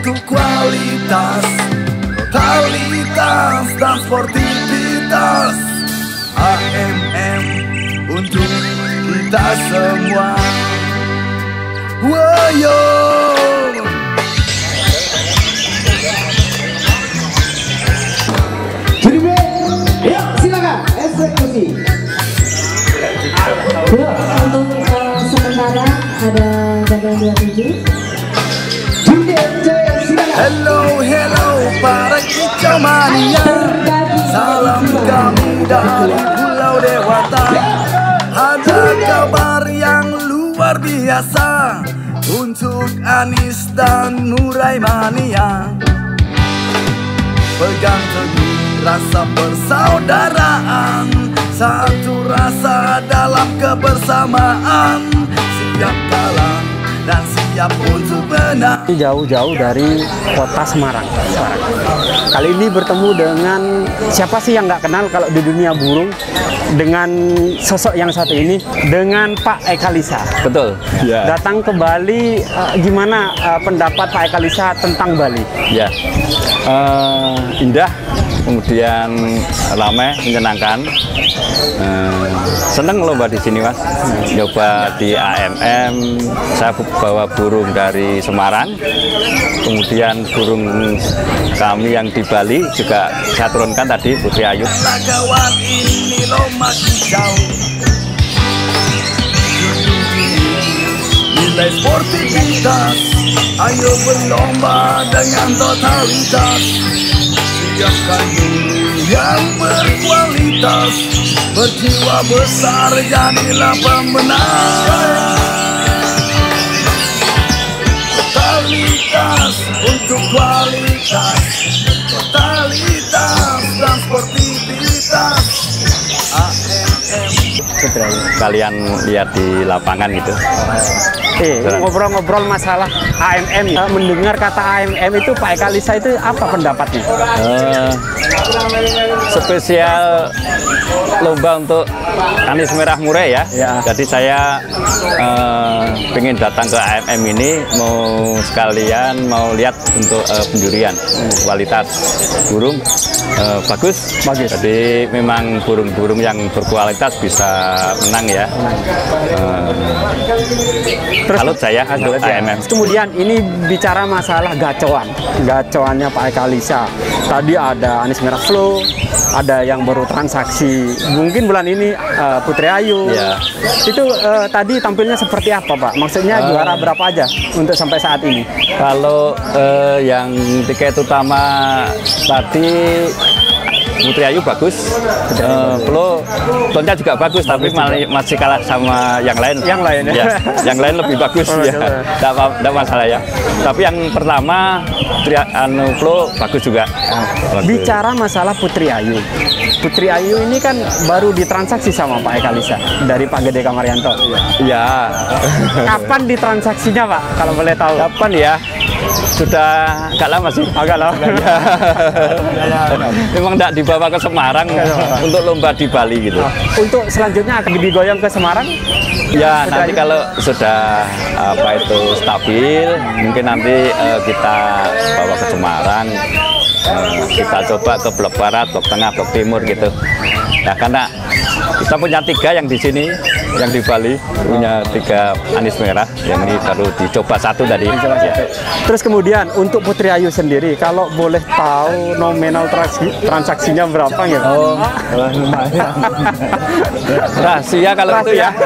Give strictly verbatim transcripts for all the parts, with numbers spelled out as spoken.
untuk kualitas, totalitas dan sportivitas. A M M untuk kita semua. Woyo. Ya, silakan eksekusi. Untuk uh, sementara ada gagal dua puluh tujuh. Hello, hello para kicau mania. Salam kami dari Pulau Dewata. Ada kabar yang luar biasa untuk Anis dan Nurai Mania. Pegang teguh rasa persaudaraan, satu rasa dalam kebersamaan. Siap kalah dan siap untuk menang. Jauh-jauh dari kota Semarang. Semarang. Kali ini bertemu dengan siapa sih yang nggak kenal kalau di dunia burung, dengan sosok yang satu ini, dengan Pak Eka Lisa. Betul. Ya. Datang ke Bali, uh, gimana uh, pendapat Pak Eka Lisa tentang Bali? Ya, uh, indah, kemudian ramai, menyenangkan. Uh, seneng lomba di sini, Mas. Coba di A M M, saya bawa burung dari Semarang, kemudian burung kami yang di Bali juga saya turunkan tadi, Putri Ayu. Kawan ini lomba kicau, nilai sportivitas, ayo berlomba dengan totalitas. Siapkan dulu yang berkualitas, berjiwa besar jadilah pemenang. Totalitas untuk kualitas, totalitas dan sportivitas. A M M. Kalian lihat di lapangan gitu. Eh, ngobrol-ngobrol masalah A M M, uh, mendengar kata A M M itu Pak Eka Lisa itu apa pendapatnya? Uh, spesial lomba untuk Anis Merah Murai ya. Ya. Jadi saya uh, pengen datang ke A M M ini mau sekalian mau lihat untuk uh, penjurian kualitas burung uh, bagus. Bagus. Jadi memang burung-burung yang berkualitas bisa menang ya. Uh, Terus salut saya untuk A M M. Kemudian ini bicara masalah gacoan, gacoannya Pak Eka Lisa. Tadi ada Anis Merah Flow, ada yang baru transaksi. Mungkin bulan ini uh, Putri Ayu. Ya. Itu uh, tadi tampilnya seperti apa, Pak? Maksudnya uh, juara berapa aja untuk sampai saat ini? Kalau uh, yang tiket utama tadi Putri Ayu bagus, uh, Flo tonnya juga bagus, tapi masih kalah sama yang lain. Yang lain ya? Ya, yang lain lebih bagus oh, ya, tidak masalah ya. Tapi yang pertama Putri Anu Flo bagus juga. Bagus. Bicara masalah Putri Ayu, Putri Ayu ini kan baru ditransaksi sama Pak Eka Lisa dari Pak Gede Kamaryanto. Ya. Kapan ditransaksinya, Pak? Kalau boleh tahu? Kapan ya? Sudah agak lama sih. Agak lama. Memang tidak dibawa ke Semarang untuk lomba di Bali gitu. Untuk selanjutnya akan digoyong ke Semarang? Ya, nanti kalau sudah apa itu stabil, mungkin nanti uh, kita bawa ke Semarang. Uh, kita coba ke blok barat, blok tengah, blok timur gitu. Ya karena kita punya tiga yang di sini, yang di Bali punya tiga Anis Merah, yang ini baru dicoba satu tadi. Ya. Terus kemudian untuk Putri Ayu sendiri, kalau boleh tahu nominal transaksi, transaksinya berapa gitu? Oh, rahasia kalau itu ya.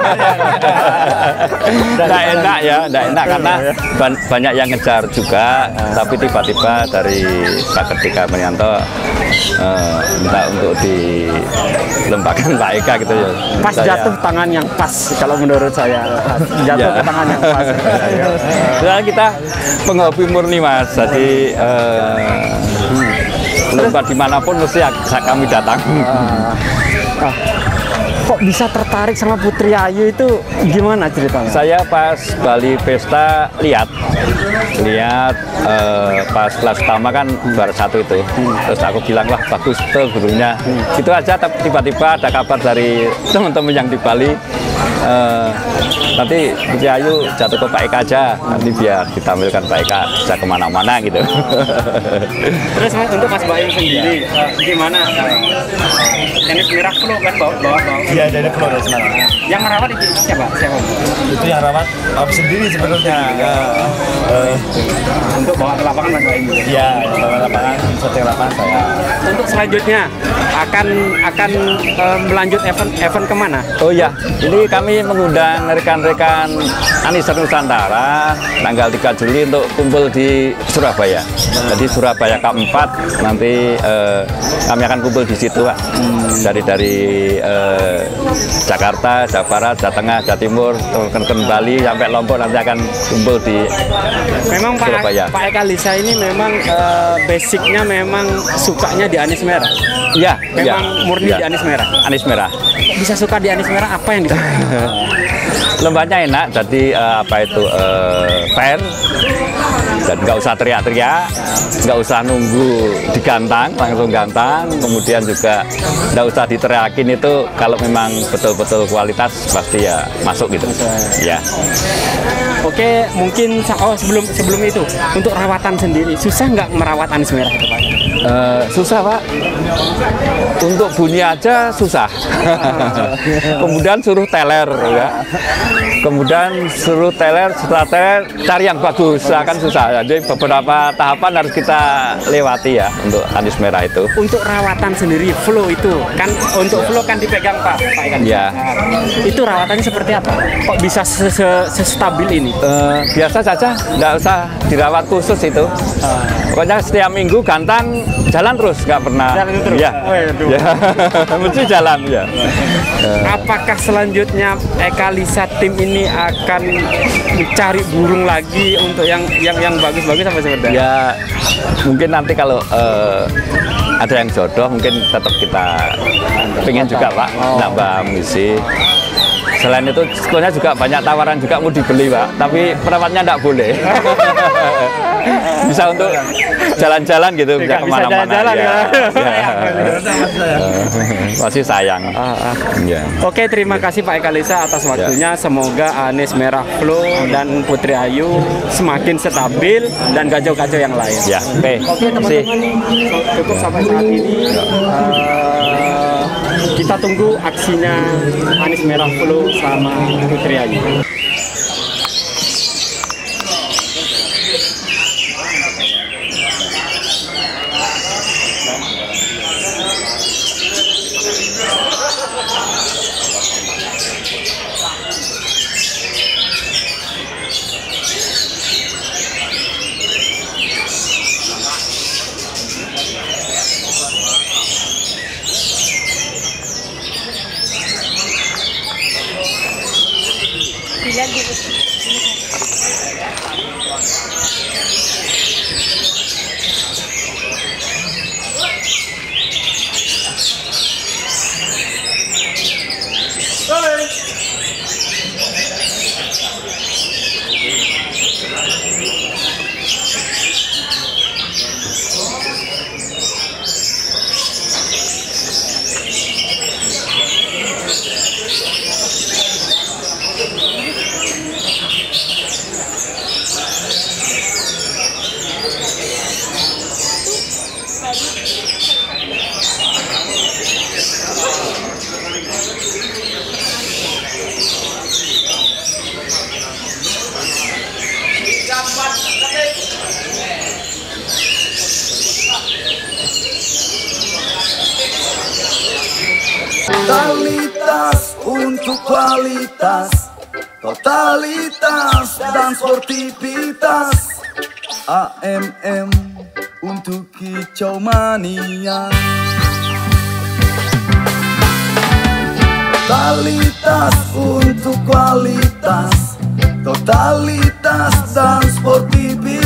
Nggak enak ya, nggak enak karena banyak yang ngejar juga, tapi tiba-tiba dari Pak Gede Kamaryanto uh, minta untuk dilembakan Pak Eka gitu ya. Pas saya. Jatuh tangan yang pas kalau menurut saya. Jatuh ya. ke tangan yang pas. Nah, kita penghobi murni Mas, jadi uh, hmm, lomba dimanapun mesti kami datang. Uh, uh. Kok bisa tertarik sama Putri Ayu itu gimana ceritanya? Saya pas Bali Pesta lihat, lihat uh, pas kelas pertama kan juara satu itu, hmm. terus aku bilang wah bagus tuh gurunya, hmm. itu aja. Tiba-tiba ada kabar dari teman-teman yang di Bali, uh, nanti Putri Ayu jatuh ke Pak Eka aja, nanti biar ditampilkan Pak Eka bisa kemana-mana gitu. Terus Mas, untuk Mas Bayu sendiri, uh, gimana? Tenis merah Flow kan bawa bawa bawa. Iya, dari Flow dari Semarang. Yang merawat itu siapa? Siapa? Itu yang rawat Om sendiri sebenarnya. Ya, uh, Untuk bawa ke lapangan Mas Bayu. Iya, bawa lapangan, setting lapangan saya. Untuk selanjutnya akan akan uh, melanjut event event kemana? Oh ya, ini kami mengundang rekan-rekan Aniser Nusantara tanggal tiga Juli untuk kumpul di Surabaya. Jadi Surabaya keempat nanti eh, kami akan kumpul di situ, Pak. Dari dari eh, Jakarta, Jawa Barat, Jawa Tengah, Jawa Timur, ke Bali sampai Lombok nanti akan kumpul di Memang Pak, Surabaya. Pak Eka Lisa ini memang eh, basicnya memang sukanya di anis merah. Iya, Memang ya, murni ya. di anis merah. Anis merah. Bisa suka di anis merah apa yang disuka? Lembahnya enak, jadi eh, apa itu eh, fair dan nggak usah teriak-teriak, nggak usah nunggu digantang, langsung gantang. Kemudian juga nggak usah diteriakin itu kalau memang betul-betul kualitas pasti ya masuk gitu. Ya. Oke, mungkin oh sebelum sebelum itu untuk rawatan sendiri susah nggak merawat anis merah itu Pak? Eh, susah Pak, untuk bunyi aja susah. Kemudian suruh teler ya. Kemudian suruh teler, setelah teler cari yang bagus, akan susah. Jadi beberapa tahapan harus kita lewati ya untuk anis merah itu. Untuk rawatan sendiri Flow itu kan untuk Flow kan dipegang Pak Pak Ikan. Ya. Itu rawatannya seperti apa? Kok bisa se- se- sestabil ini? Eh, biasa saja, nggak usah dirawat khusus itu. Pokoknya setiap minggu gantang jalan terus, nggak pernah. Jalan terus? Ya. Waduh. Ya. Mesti jalan ya. Apakah selanjutnya Eka Lisa tim ini akan mencari burung lagi untuk yang yang yang bagus-bagus apa seperti itu? Ya mungkin nanti kalau eh, ada yang jodoh mungkin tetap kita pengen juga Pak nambah misi. Selain itu sebetulnya juga banyak tawaran juga mau dibeli Pak, tapi perawatnya enggak boleh. Bisa untuk jalan-jalan gitu, bisa Bisa kemana-mana. jalan-jalan ya. ya. Ya. Masih sayang. Ah, ah. Ya. Oke, terima kasih Pak Eka Lisa atas waktunya. Semoga Anis Merah Flow dan Putri Ayu semakin stabil dan gajah-gajah yang lain. Ya, oke. Oke Sih. teman-teman, cukup sampai saat ini. Eh, kita tunggu aksinya Anis Merah Flow sama Putri Ayu. Totalitas untuk kualitas, totalitas dan sportivitas. A M M untuk kicau mania. Totalitas untuk kualitas, totalitas dan sportivitas.